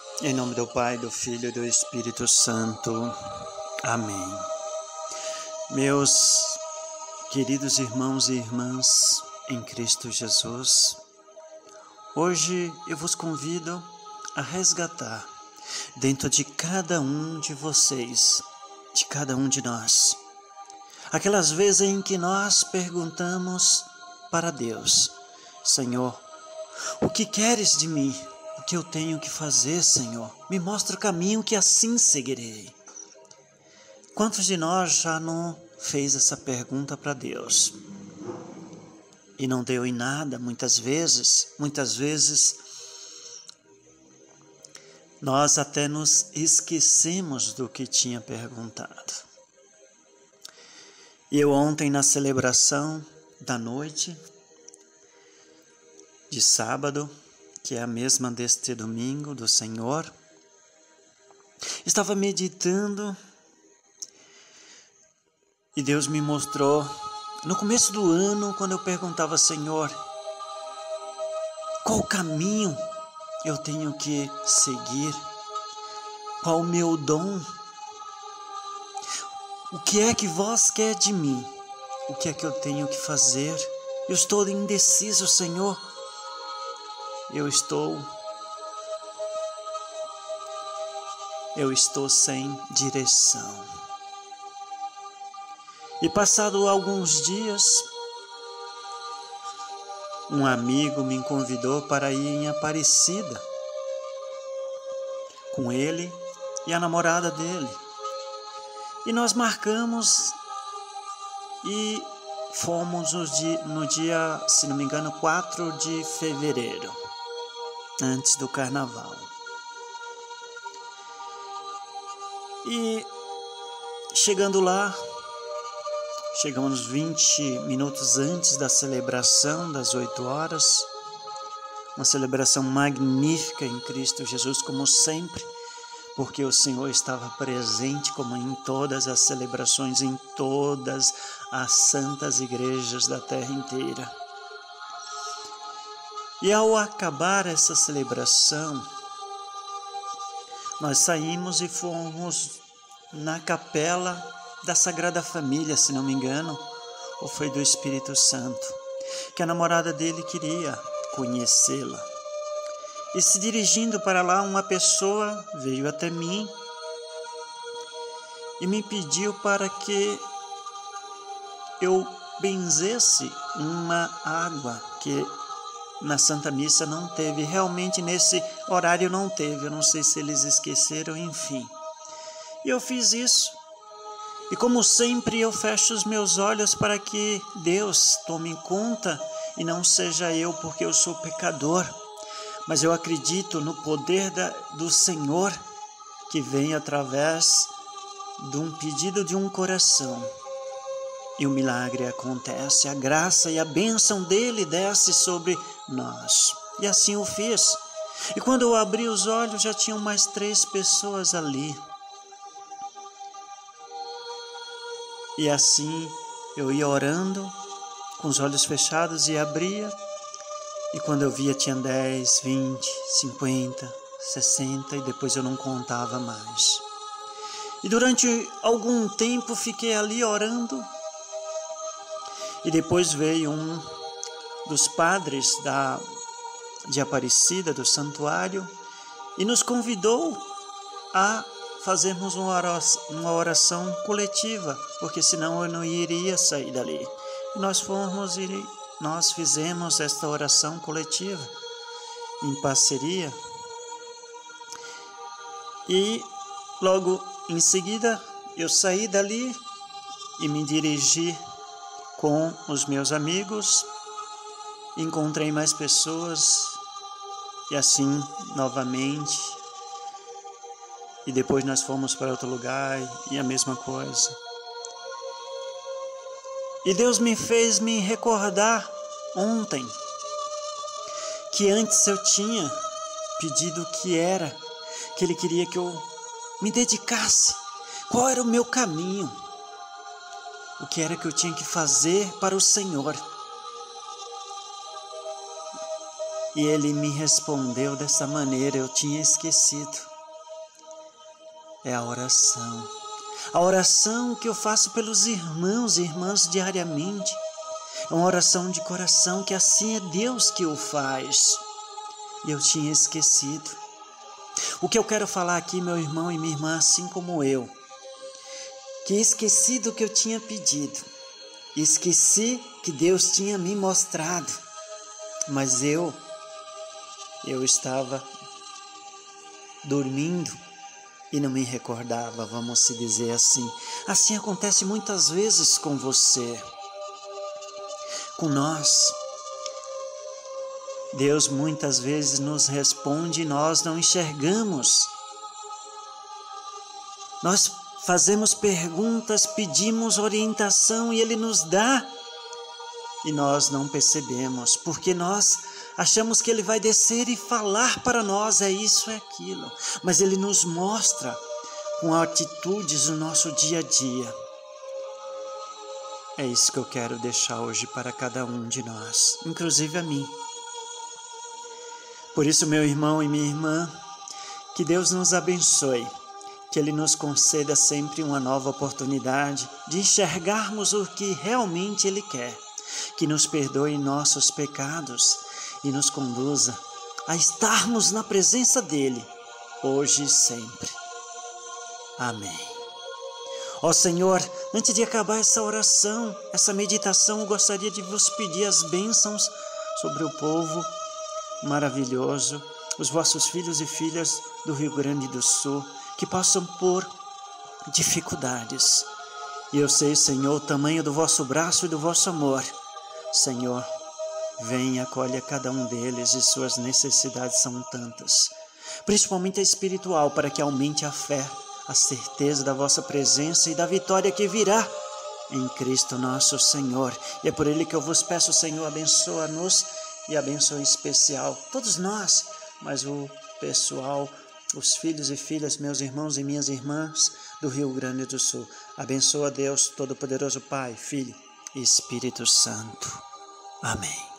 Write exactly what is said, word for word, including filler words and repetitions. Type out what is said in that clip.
Em nome do Pai, do Filho e do Espírito Santo. Amém. Meus queridos irmãos e irmãs em Cristo Jesus, hoje eu vos convido a resgatar dentro de cada um de vocês, de cada um de nós, aquelas vezes em que nós perguntamos para Deus: Senhor, o que queres de mim? O que eu tenho que fazer, Senhor? Me mostra o caminho que assim seguirei. Quantos de nós já não fez essa pergunta para Deus? E não deu em nada, muitas vezes, muitas vezes, nós até nos esquecemos do que tinha perguntado. E eu ontem, na celebração da noite de sábado, que é a mesma deste domingo do Senhor, estava meditando e Deus me mostrou, no começo do ano, quando eu perguntava: Senhor, qual caminho eu tenho que seguir? Qual o meu dom? O que é que vós quer de mim? O que é que eu tenho que fazer? Eu estou indeciso, Senhor. Eu estou, eu estou sem direção. E passado alguns dias, um amigo me convidou para ir em Aparecida, com ele e a namorada dele. E nós marcamos e fomos no dia, no dia, se não me engano, quatro de fevereiro. Antes do carnaval. E chegando lá, chegamos vinte minutos antes da celebração das oito horas, uma celebração magnífica em Cristo Jesus, como sempre, porque o Senhor estava presente, como em todas as celebrações, em todas as santas igrejas da terra inteira. E ao acabar essa celebração, nós saímos e fomos na capela da Sagrada Família, se não me engano, ou foi do Espírito Santo, que a namorada dele queria conhecê-la. E se dirigindo para lá, uma pessoa veio até mim e me pediu para que eu benzesse uma água que na Santa Missa não teve, realmente nesse horário não teve, eu não sei se eles esqueceram, enfim. E eu fiz isso. E como sempre eu fecho os meus olhos para que Deus tome conta e não seja eu, porque eu sou pecador. Mas eu acredito no poder da, do Senhor que vem através de um pedido de um coração. E o milagre acontece, a graça e a bênção dele desce sobre nós. E assim eu fiz. E quando eu abri os olhos, já tinham mais três pessoas ali. E assim eu ia orando, com os olhos fechados, e abria. E quando eu via, tinha dez, vinte, cinquenta, sessenta, e depois eu não contava mais. E durante algum tempo fiquei ali orando. E depois veio um dos padres da, de Aparecida, do santuário, e nos convidou a fazermos uma oração, uma oração coletiva, porque senão eu não iria sair dali. E nós fomos e nós fizemos esta oração coletiva em parceria. E logo em seguida eu saí dali e me dirigi com os meus amigos, encontrei mais pessoas e assim novamente, e depois nós fomos para outro lugar e a mesma coisa. E Deus me fez me recordar ontem que antes eu tinha pedido que era, que Ele queria que eu me dedicasse, qual era o meu caminho, o que era que eu tinha que fazer para o Senhor. E ele me respondeu dessa maneira, eu tinha esquecido. É a oração. A oração que eu faço pelos irmãos e irmãs diariamente. É uma oração de coração, que assim é Deus que o faz. E eu tinha esquecido. O que eu quero falar aqui, meu irmão e minha irmã, assim como eu, que esqueci do que eu tinha pedido. Esqueci que Deus tinha me mostrado. Mas eu, eu estava dormindo e não me recordava, vamos se dizer assim. Assim acontece muitas vezes com você, com nós. Deus muitas vezes nos responde e nós não enxergamos. Nós fazemos perguntas, pedimos orientação e Ele nos dá. E nós não percebemos, porque nós achamos que Ele vai descer e falar para nós, é isso, é aquilo. Mas Ele nos mostra com atitudes no nosso dia a dia. É isso que eu quero deixar hoje para cada um de nós, inclusive a mim. Por isso, meu irmão e minha irmã, que Deus nos abençoe, que Ele nos conceda sempre uma nova oportunidade de enxergarmos o que realmente Ele quer, que nos perdoe nossos pecados e nos conduza a estarmos na presença dEle, hoje e sempre. Amém. Ó Senhor, antes de acabar essa oração, essa meditação, eu gostaria de vos pedir as bênçãos sobre o povo maravilhoso, os vossos filhos e filhas do Rio Grande do Sul, que passam por dificuldades. E eu sei, Senhor, o tamanho do vosso braço e do vosso amor. Senhor, vem e acolhe a cada um deles, e suas necessidades são tantas, principalmente a espiritual, para que aumente a fé, a certeza da vossa presença e da vitória que virá em Cristo nosso Senhor. E é por Ele que eu vos peço, Senhor, abençoa-nos e abençoa em especial todos nós, mas o pessoal, os filhos e filhas, meus irmãos e minhas irmãs do Rio Grande do Sul. Abençoa Deus Todo-Poderoso, Pai, Filho e Espírito Santo. Amém.